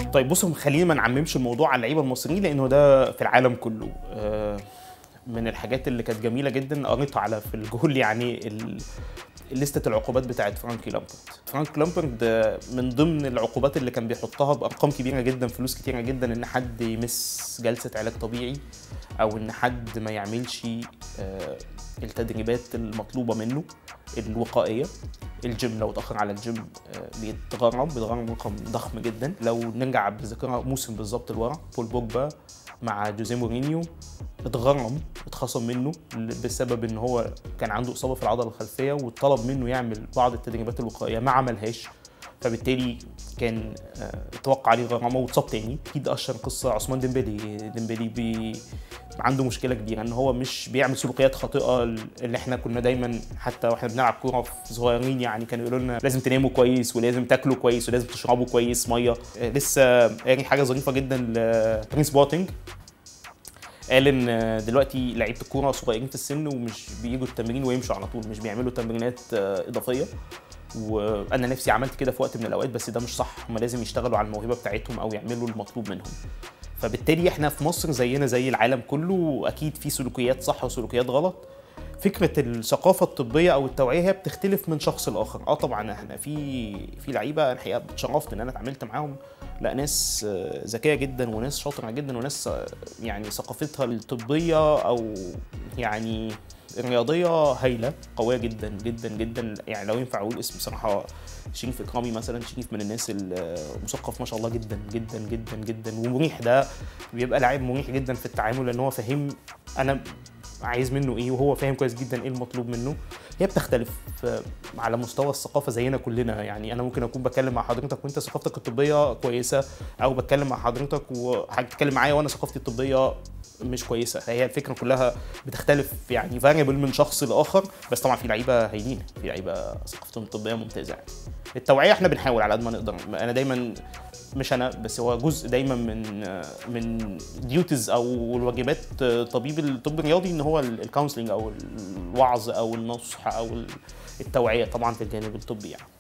طيب بصوا، خلينا ما نعممش الموضوع على اللعيبه المصريين لانه ده في العالم كله. من الحاجات اللي كانت جميله جدا قريتها على في الجول يعني لستة العقوبات بتاعت فرانكي لامبرد. فرانك لامبرد من ضمن العقوبات اللي كان بيحطها بارقام كبيره جدا، فلوس كتيره جدا، ان حد يمس جلسه علاج طبيعي او ان حد ما يعملش التدريبات المطلوبه منه الوقائيه. الجيم لو اتاخر على الجيم بيتغرم رقم ضخم جدا. لو نرجع بالذاكره موسم بالظبط لورا، بول بوجبا مع جوزيه مورينيو اتخصم منه بسبب ان هو كان عنده اصابه في العضله الخلفيه، وطلب منه يعمل بعض التدريبات الوقائيه ما عملهاش، فبالتالي كان اتوقع عليه غرامه واتصاب تاني. اكيد اشهر قصه عثمان ديمبلي عنده مشكله كبيره ان هو مش بيعمل سلوكيات خاطئه اللي احنا كنا دايما حتى واحنا بنلعب كوره في صغيرين يعني كانوا يقولوا لنا لازم تناموا كويس ولازم تاكلوا كويس ولازم تشربوا كويس ميه. لسه قاري حاجه ظريفه جدا لبرينس بوتينج، قال ان دلوقتي لعيبه الكوره صغيرين في السن ومش بييجوا التمرين ويمشوا على طول، مش بيعملوا تمرينات اضافيه. وانا نفسي عملت كده في وقت من الاوقات، بس ده مش صح، هم لازم يشتغلوا على الموهبه بتاعتهم او يعملوا المطلوب منهم. فبالتالي احنا في مصر زينا زي العالم كله، اكيد في سلوكيات صح وسلوكيات غلط. فكره الثقافه الطبيه او التوعيه هي بتختلف من شخص لاخر. طبعا احنا في لعيبه الحقيقه اتشرفت ان انا اتعاملت معاهم، لا ناس ذكيه جدا وناس شاطره جدا وناس يعني ثقافتها الطبيه او يعني الرياضيه هايله قويه جدا جدا جدا. يعني لو ينفع اقول اسم بصراحه، شريف اكرامي مثلا. شريف من الناس المثقف ما شاء الله جدا جدا جدا جدا ومريح. ده بيبقى لاعب مريح جدا في التعامل لان هو فاهم انا عايز منه ايه وهو فاهم كويس جدا ايه المطلوب منه. هي بتختلف على مستوى الثقافه زينا كلنا. يعني انا ممكن اكون بتكلم مع حضرتك وانت ثقافتك الطبيه كويسه، او بتكلم مع حضرتك وهتتكلم معايا وانا ثقافتي الطبيه مش كويسه. فهي الفكره كلها بتختلف يعني فاريبل من شخص لاخر. بس طبعا في لعيبه هايلين، في لعيبه ثقافتهم الطبيه ممتازه. يعني التوعيه احنا بنحاول على قد ما نقدر. انا دايما، مش انا بس، هو جزء دايما من ديوتيز او الواجبات طبيب الطب الرياضي ان هو الكونسلنج او الوعظ او النصح او التوعيه طبعا في الجانب الطبي يعني.